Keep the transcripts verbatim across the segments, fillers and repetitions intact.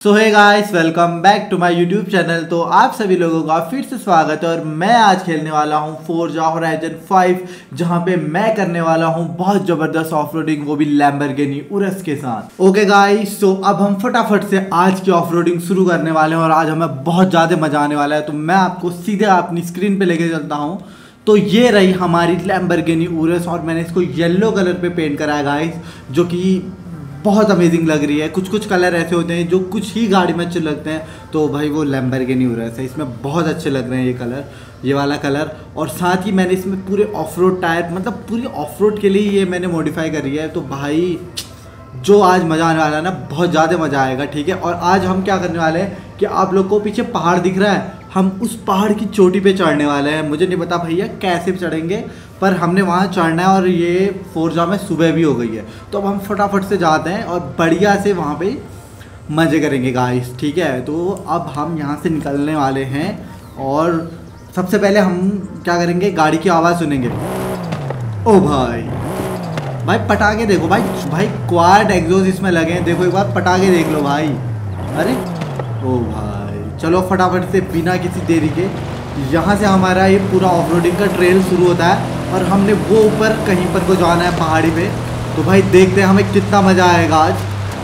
So hey guys, welcome back to my YouTube channel. तो आप सभी लोगों का फिर से स्वागत है और मैं आज खेलने वाला हूं फोर्जा होराइजन फाइव, जहां पे मैं करने वाला हूं बहुत ज़बरदस्त ऑफरोडिंग, वो भी लैम्बोर्गिनी उरस के साथ। ओके गाइस, तो अब हम फटाफट से आज की ऑफरोडिंग शुरू करने वाले हैं और आज हमें बहुत ज़्यादा मज़ा आने वाला है। तो मैं आपको सीधे अपनी स्क्रीन पर लेके चलता हूँ। तो ये रही हमारी लैम्बोर्गिनी उरस और मैंने इसको येलो कलर पे पेंट करा है गाइस, जो कि बहुत अमेजिंग लग रही है। कुछ कुछ कलर ऐसे होते हैं जो कुछ ही गाड़ी में अच्छे लगते हैं, तो भाई वो लैम्बोर्गिनी उरस है, इसमें बहुत अच्छे लग रहे हैं ये कलर, ये वाला कलर। और साथ ही मैंने इसमें पूरे ऑफ रोड टायर, मतलब पूरी ऑफ रोड के लिए ये मैंने मॉडिफाई करी है। तो भाई जो आज मज़ा आने वाला है ना, बहुत ज़्यादा मज़ा आएगा। ठीक है, और आज हम क्या करने वाले हैं कि आप लोग को पीछे पहाड़ दिख रहा है, हम उस पहाड़ की चोटी पे चढ़ने वाले हैं। मुझे नहीं पता भैया कैसे चढ़ेंगे, पर हमने वहाँ चढ़ना है और ये फोर्जा में सुबह भी हो गई है। तो अब हम फटाफट से जाते हैं और बढ़िया से वहाँ पे मज़े करेंगे गाइस। ठीक है, तो अब हम यहाँ से निकलने वाले हैं और सबसे पहले हम क्या करेंगे, गाड़ी की आवाज़ सुनेंगे। ओ भाई भाई पटाखे देखो भाई, भाई क्वाड एग्जॉस्ट इसमें लगे हैं, देखो एक बार पटाखे देख लो भाई। अरे ओ भाई, चलो फटाफट से बिना किसी देरी के यहाँ से हमारा ये पूरा ऑफरोडिंग का ट्रेल शुरू होता है और हमने वो ऊपर कहीं पर को जाना है पहाड़ी पे। तो भाई देखते हैं हमें कितना मज़ा आएगा आज।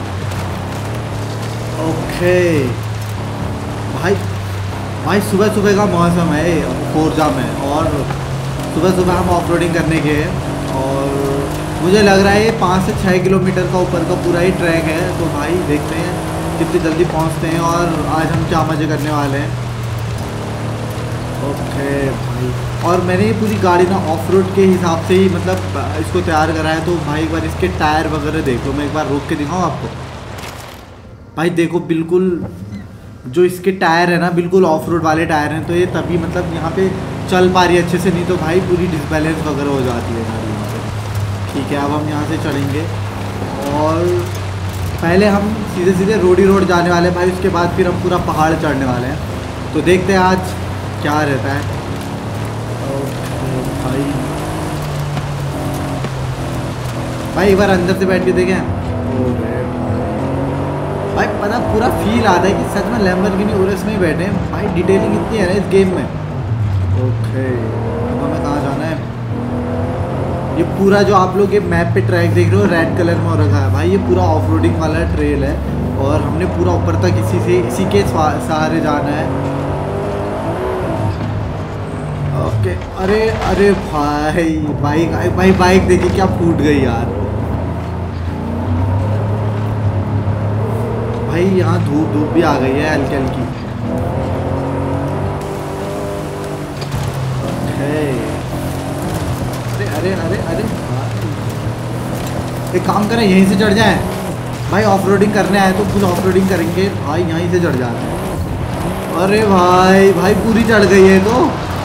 ओके भाई, भाई सुबह सुबह का मौसम है फोर्जा में और सुबह सुबह हम ऑफरोडिंग करने गए और मुझे लग रहा है ये पाँच से छः किलोमीटर का ऊपर का पूरा ही ट्रैक है। तो भाई देखते हैं कितनी जल्दी पहुंचते हैं और आज हम क्या मज़े करने वाले हैं। ओके भाई, और मैंने ये पूरी गाड़ी ना ऑफ रोड के हिसाब से ही मतलब इसको तैयार करा है। तो भाई एक बार इसके टायर वगैरह देख लो, मैं एक बार रोक के दिखाऊँ आपको। भाई देखो, बिल्कुल जो इसके टायर है ना, बिल्कुल ऑफ रोड वाले टायर हैं। तो ये तभी मतलब यहाँ पे चल पा रही है अच्छे से, नहीं तो भाई पूरी डिसबैलेंस वगैरह हो जाती है गाड़ी यहाँ पे। ठीक है, अब हम यहाँ से चढ़ेंगे और पहले हम सीधे सीधे रोड ही रोड जाने वाले हैं भाई, उसके बाद फिर हम पूरा पहाड़ चढ़ने वाले हैं। तो देखते हैं आज क्या रहता है। भाई भाई एक बार अंदर से बैठ के देखें। भाई पता पूरा फील आता है कि सच में लैम्बोर्गिनी उरस में ही बैठे हैं भाई। डिटेलिंग इतनी है ना इस गेम में। ओके, अब हमें कहाँ जाना है? ये पूरा जो आप लोग ये मैप पे ट्रैक देख रहे हो रेड कलर में हो रखा है भाई, ये पूरा ऑफ रोडिंग वाला ट्रेल है और हमने पूरा ऊपर तक इसी से इसी के सहारे जाना है। ओके, अरे अरे भाई बाइक भाई बाइक देखिए क्या फूट गई यार। भाई यहाँ धूप धूप भी आ गई है हल्की हल्की। अरे अरे अरे अरे एक काम करें, यहीं से चढ़ जाए भाई। ऑफ रोडिंग करने आए तो फुल ऑफ रोडिंग करेंगे भाई, यहीं से चढ़ जाते हैं। अरे भाई भाई पूरी चढ़ गई है तो।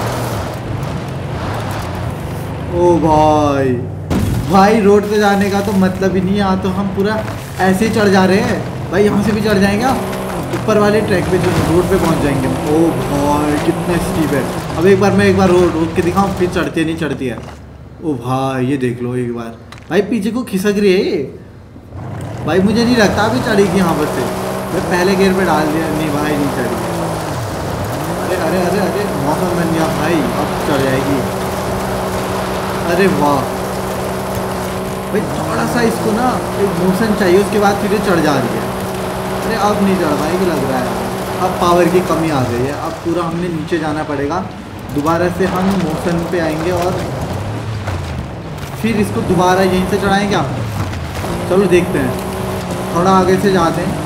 ओ भाई भाई रोड पे जाने का तो मतलब ही नहीं है, यहाँ तो हम पूरा ऐसे ही चढ़ जा रहे हैं भाई। यहाँ से भी चढ़ जाएंगे ऊपर वाले ट्रैक पे, जो रोड पे पहुँच जाएंगे। ओ भाई कितना स्टीप है। अब एक बार मैं एक बार रोड रोक के दिखाऊँ, फिर चढ़ती नहीं चढ़ती है। ओ भाई ये देख लो एक बार, भाई पीछे को खिसक रही है भाई। मुझे नहीं लगता अभी चढ़ेगी यहाँ पर से, मैं पहले गेयर पे डाल दिया। नहीं भाई नहीं चढ़ी। अरे अरे अरे अरे मौसम बन गया भाई, अब चढ़ जाएगी। अरे वाह भाई, थोड़ा सा इसको ना एक मोशन चाहिए, उसके बाद फिर चढ़ जा रही है। अरे अब नहीं चढ़ पाएगी लग रहा है, अब पावर की कमी आ गई है। अब पूरा हमने नीचे जाना पड़ेगा, दोबारा से हम मोशन पे आएंगे और फिर इसको दोबारा यहीं से चढ़ाएं क्या? चलो देखते हैं, थोड़ा आगे से जाते हैं।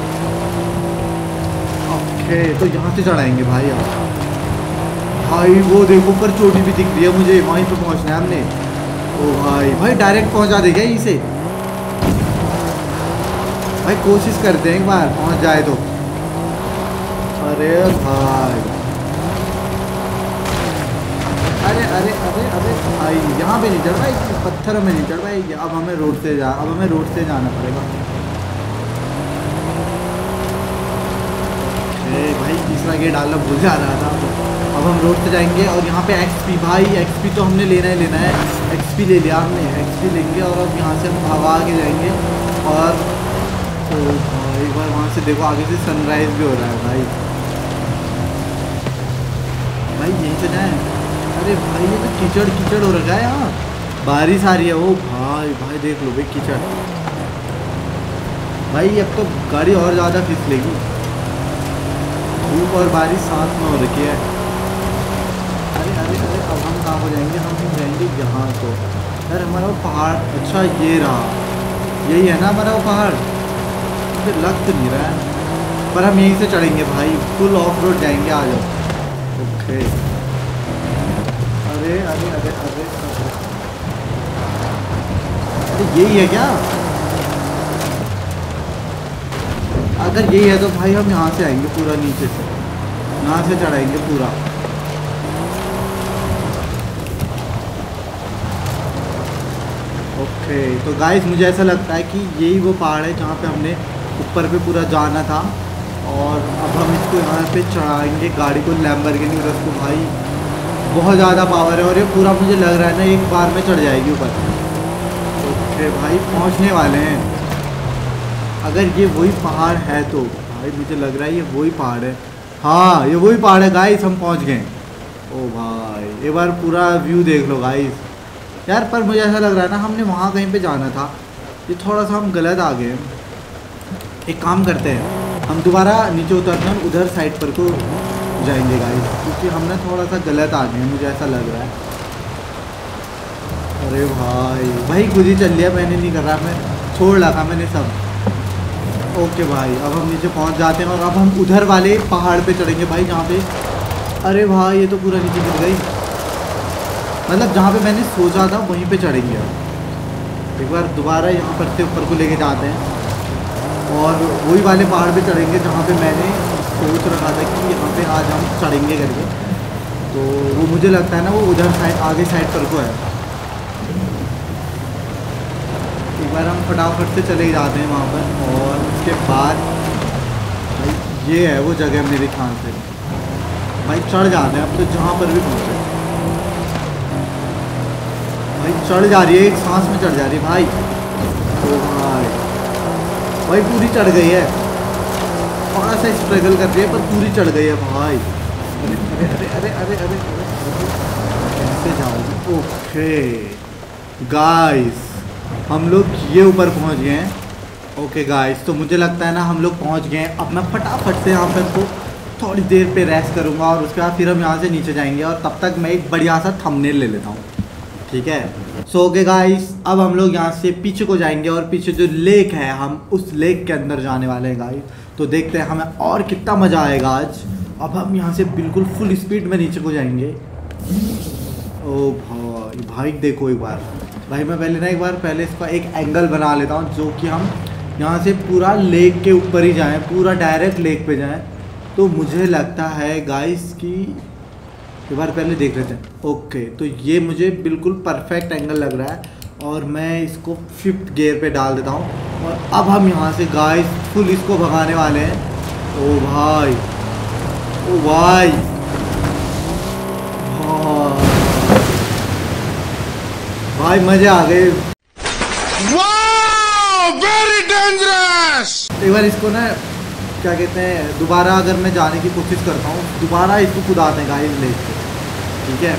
ओके, तो यहाँ से चढ़ाएंगे भाई। अब भाई वो देखो ऊपर चोटी भी दिख रही है मुझे, वहीं पे पहुँचना है हमने। ओ भाई भाई डायरेक्ट पहुँचा देगा इसे भाई, कोशिश करते हैं एक बार पहुँच जाए तो। अरे भाई अरे अरे अरे अरे भाई यहाँ पे नहीं चढ़ पाई, पत्थरों में नहीं चढ़ पाई। अब हमें रोड से जा अब हमें रोड से जाना पड़ेगा। भाई तीसरा गेट डालना भूल जा रहा था। अब हम रोड पे जाएंगे और यहाँ पे एक्सपी, भाई एक्सपी तो हमने लेना ही लेना है। एक्सपी ले लिया हमने, एक्सपी लेंगे और अब यहाँ से हम हवा के जाएंगे और तो एक बार वहाँ से देखो, आगे से सनराइज भी हो रहा है भाई। भाई यहीं से जाए। अरे भाई ये तो कीचड़ कीचड़ हो रखा है यहाँ, बारिश आ रही है। ओ भाई भाई देख लो भाई कीचड़। भाई अब तो गाड़ी और ज़्यादा फिसलेगी, धूप और बारिश साथ में हो रखी है। अरे अरे अरे अब हम कहाँ हो जाएंगे, हम हम जाएंगे यहाँ को। यार हमारा वो पहाड़, अच्छा ये रहा, यही है ना हमारा वो पहाड़। मुझे लग तो नहीं रहा है, पर हम यहीं से चढ़ेंगे भाई, फुल ऑफ रोड जाएंगे। आ जाओ। ओके। अरे अरे अरे अरे अरे यही है क्या? अगर यही है तो भाई हम यहाँ से आएंगे पूरा नीचे से, यहाँ से चढ़ाएंगे पूरा। ओके तो गाइस मुझे ऐसा लगता है कि यही वो पहाड़ है जहाँ पे हमने ऊपर पे पूरा जाना था, और अब हम इसको यहाँ पे चढ़ाएंगे गाड़ी को, लैम्बोर्गिनी उरस को। भाई बहुत ज़्यादा पावर है, और ये पूरा मुझे लग रहा है ना एक बार में चढ़ जाएगी ऊपर। ओके भाई पहुँचने वाले हैं। अगर ये वही पहाड़ है तो भाई मुझे लग रहा है ये वही पहाड़ है। हाँ ये वही पहाड़ है गाइस, हम पहुँच गए। ओ भाई एक बार पूरा व्यू देख लो गाइस। यार पर मुझे ऐसा लग रहा है ना हमने वहाँ कहीं पे जाना था, ये थोड़ा सा हम गलत आ गए। एक काम करते हैं, हम दोबारा नीचे उतरते हैं, उधर साइड पर को जाएंगे गाइस, क्योंकि हमने थोड़ा सा गलत आ गए, मुझे ऐसा लग रहा है। अरे भाई भाई खुद ही चल लिया, मैंने नहीं कर रहा, मैं छोड़ रहा था मैंने सब। ओके भाई अब हम नीचे पहुँच जाते हैं, और अब हम उधर वाले पहाड़ पर चढ़ेंगे भाई, जहाँ पे अरे भाई ये तो पूरा नीचे गिर गई, मतलब जहाँ पे मैंने सोचा था वहीं पे चढ़ेंगे। एक बार दोबारा यहाँ पर से ऊपर को लेके जाते हैं, और वही वाले पहाड़ पे चढ़ेंगे जहाँ पे मैंने सोच रखा था कि यहाँ पे आज हम चढ़ेंगे करके। तो वो मुझे लगता है ना वो उधर साइड, आगे साइड पर को है। एक बार हम फटाफट से चले जाते हैं वहाँ पर, और उसके बाद भाई ये है वो जगह मेरे ख्याल से। भाई चढ़ जाते हैं अब तो, जहाँ पर भी पहुँचे भाई चढ़ जा रही है, एक सांस में चढ़ जा रही है भाई। ओ भाई भाई पूरी चढ़ गई है, थोड़ा सा स्ट्रगल कर रही है पर पूरी चढ़ गई है भाई। अरे अरे अरे अरे अरे अरे कैसे जाओगे? ओके गाइस हम लोग ये ऊपर पहुंच गए हैं। ओके गाइस तो मुझे लगता है ना हम लोग पहुंच गए हैं। अब मैं फटाफट से यहाँ पर को थोड़ी देर पे रेस्ट करूँगा, और उसके बाद फिर हम यहाँ से नीचे जाएंगे, और तब तक मैं एक बढ़िया सा थंबनेल ले लेता हूँ, ठीक है। सो ओके गाइस अब हम लोग यहाँ से पीछे को जाएंगे, और पीछे जो लेक है हम उस लेक के अंदर जाने वाले हैं गाइस। तो देखते हैं हमें और कितना मज़ा आएगा आज। अब हम यहाँ से बिल्कुल फुल स्पीड में नीचे को जाएंगे। ओ भाई भाई देखो एक बार भाई, मैं पहले ना एक बार पहले इसका एक एंगल बना लेता हूँ, जो कि हम यहाँ से पूरा लेक के ऊपर ही जाएँ, पूरा डायरेक्ट लेक पे जाएँ। तो मुझे लगता है गाइस कि एक बार पहले देख लेते हैं। ओके तो ये मुझे बिल्कुल परफेक्ट एंगल लग रहा है, और मैं इसको फिफ्थ गियर पे डाल देता हूँ, और अब हम यहाँ से गाइस फुल इसको भगाने वाले हैं। ओ भाई ओ भाई भाई मजे आ गए। Very dangerous. एक बार इसको ना क्या कहते हैं, दोबारा अगर मैं जाने की कोशिश करता हूँ, दोबारा इसको कुदाते हैं गाइस लेक से, ठीक है।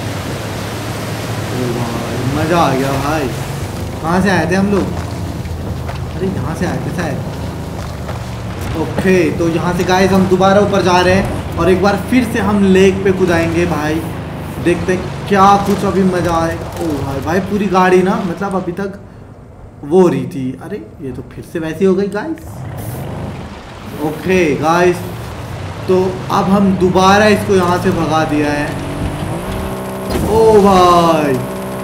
ओ भाई मज़ा आ गया भाई। कहाँ से आए थे हम लोग? अरे यहाँ से आए थे शायद। ओके तो यहाँ से गाइस हम दोबारा ऊपर जा रहे हैं, और एक बार फिर से हम लेक पे कुदाएंगे भाई। देखते हैं क्या कुछ अभी मज़ा आएगा। ओ भाई भाई पूरी गाड़ी ना मतलब अभी तक वो हो रही थी। अरे ये तो फिर से वैसी हो गई गाइस। ओके गाइस तो अब हम दोबारा इसको यहाँ से भगा दिया है। ओ भाई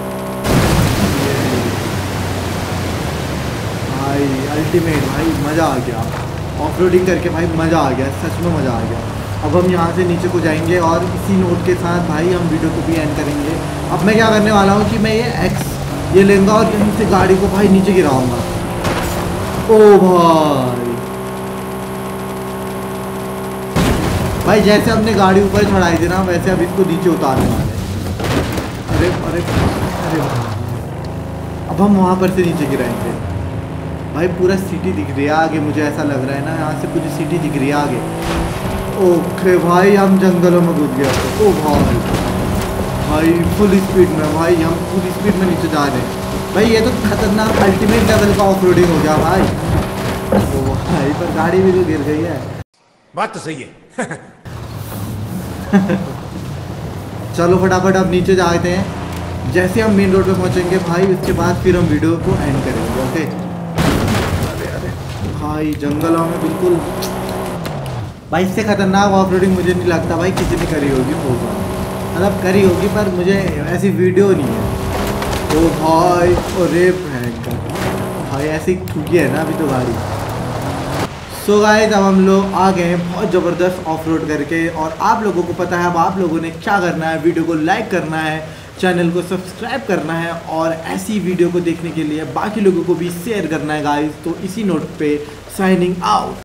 भाई अल्टीमेट भाई मज़ा आ गया, ऑफ रोडिंग करके भाई मज़ा आ गया, सच में मज़ा आ गया। अब हम यहाँ से नीचे को जाएंगे, और इसी नोट के साथ भाई हम वीडियो को भी एंड करेंगे। अब मैं क्या करने वाला हूँ कि मैं ये एक्स ये लेंगा, और यहीं से गाड़ी को भाई नीचे गिराऊंगा। ओ भाई भाई जैसे हमने गाड़ी ऊपर चढ़ाई थी ना, वैसे अब इसको नीचे उतारने वाले। अरे अरे अरे अब हम वहाँ पर से नीचे गिराएंगे। भाई पूरा सिटी दिख रही है आगे, मुझे ऐसा लग रहा है ना, यहाँ से पूरी सिटी दिख रही है आगे। ओके भाई हम जंगलों में घुस गए। ओ भाई भाई फुल स्पीड में, भाई हम फुल स्पीड में नीचे जा रहे हैं। भाई ये तो खतरनाक अल्टीमेट लेवल का ऑफ रोडिंग हो गया भाई। ओ भाई पर गाड़ी भी तो गिर गई है। बात तो सही है। चलो फटाफट अब नीचे जाते हैं। जैसे हम मेन रोड पे पहुंचेंगे भाई उसके बाद फिर हम वीडियो को एंड करेंगे। ओके अरे अरे भाई जंगलों में बिल्कुल भाई इससे खतरनाक ऑफ रोडिंग मुझे नहीं लगता भाई किसी ने करी होगी, मतलब करी होगी पर मुझे ऐसी वीडियो नहीं है। ओ भाई ओ रेप है भाई, ऐसी ठुकी है ना अभी तो गाड़ी। सो गाइस अब हम लोग आ गए हैं बहुत ज़बरदस्त ऑफ रोड करके, और आप लोगों को पता है अब आप लोगों ने क्या करना है, वीडियो को लाइक करना है, चैनल को सब्सक्राइब करना है, और ऐसी वीडियो को देखने के लिए बाकी लोगों को भी शेयर करना है गाइस। तो इसी नोट पे साइनिंग आउट।